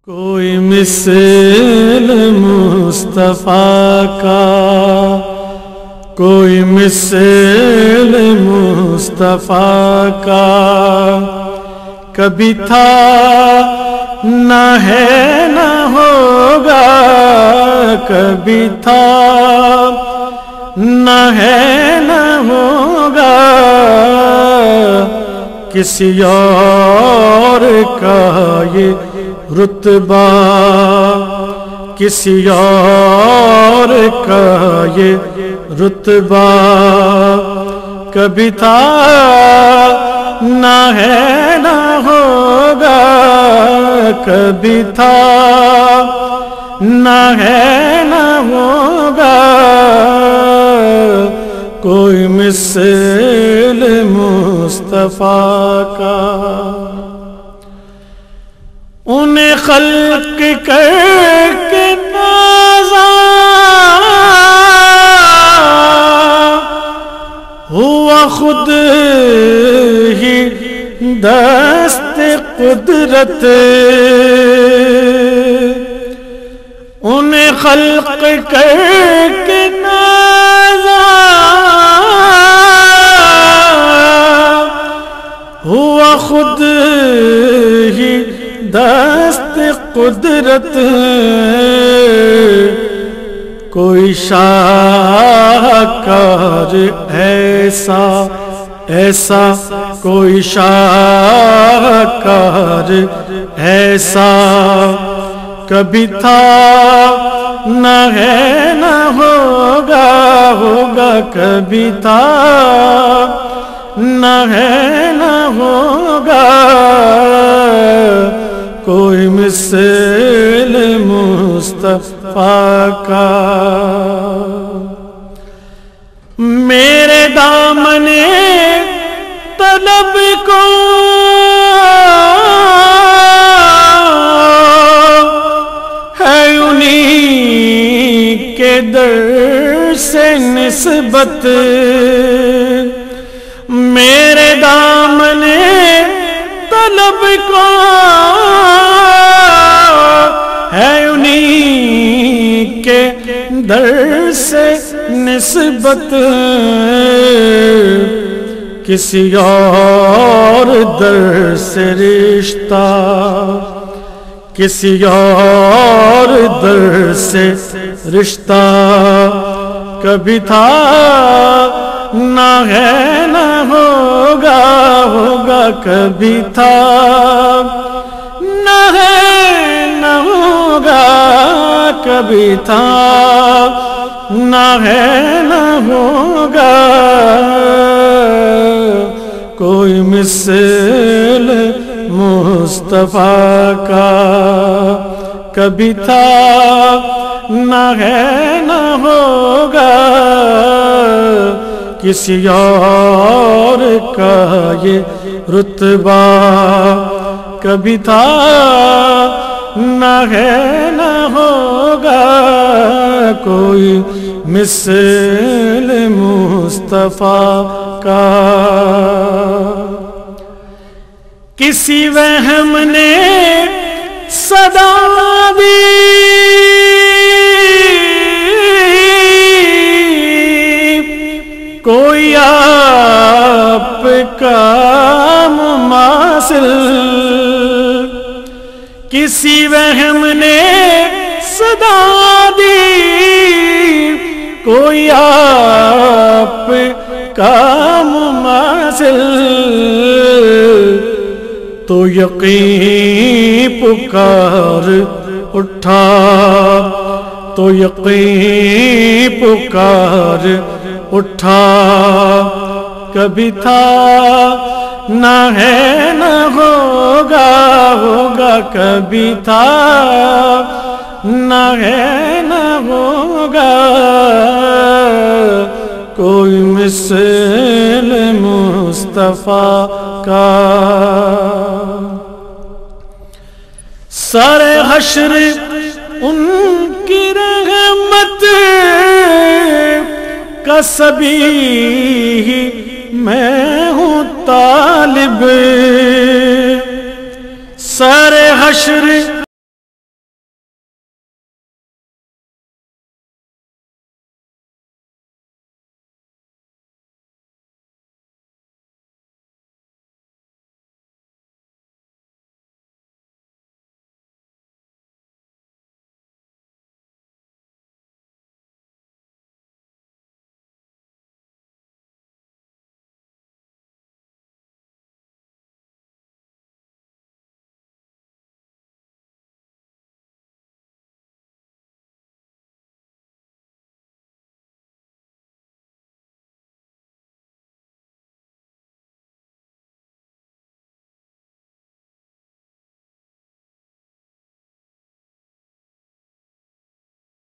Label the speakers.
Speaker 1: کوئی مثل مصطفیٰ کا، کوئی مثل مصطفیٰ کا کبھی تھا نہ ہے نہ ہوگا، کبھی تھا نہ ہے نہ ہوگا، کسی اور کا یہ رتبہ، کسی اور کا یہ رتبہ کبھی تھا نہ ہے نہ ہوگا، کبھی تھا نہ ہے نہ ہوگا، کوئی مثل مصطفیٰ کا۔ انہیں خلق کر کے نازا ہوا، خود ہی دست قدرت، انہیں خلق کر کے نازا ہوا، خود ہی دست قدرت، کوئی شاہکار ایسا ایسا، کوئی شاہکار ایسا کبھی تھا نہ ہے نہ ہوگا، ہوگا کبھی تھا نہ ہے نہ ہوگا، کوئی مثل مصطفیٰ کا۔ میرے دامن طلب کو ہے انہی کے در سے نسبت، میرے دامن طلب کو ہے انہی کے در سے نسبت، کسی اور در سے رشتہ، کسی اور در سے رشتہ کبھی تھا نہ ہے نہ ہوگا، ہوگا کبھی تھا نہ ہے نہ ہوگا، کبھی تھا نہ ہے نہ ہوگا، کوئی مثل مصطفیٰ کا کبھی تھا نہ ہے نہ ہوگا، کسی اور کا یہ رتبہ کبھی تھا نہ ہے نہ ہوگا، کوئی مثل مصطفیٰ کا۔ کسی وہم نے صدا دی، کوئی آپ کا مماثل، کسی وہم نے صدا دی، کوئی آپ کا مماثل، تو یقین پکار اٹھا، تو یقین پکار اٹھا، کبھی تھا نہ ہے نہ ہوگا، ہوگا کبھی تھا نہ ہے نہ ہوگا، کوئی مثل مصطفیٰ کا۔ سر حشر ان کی رحمت کا سبھی میں ہوں طالب، سر حشر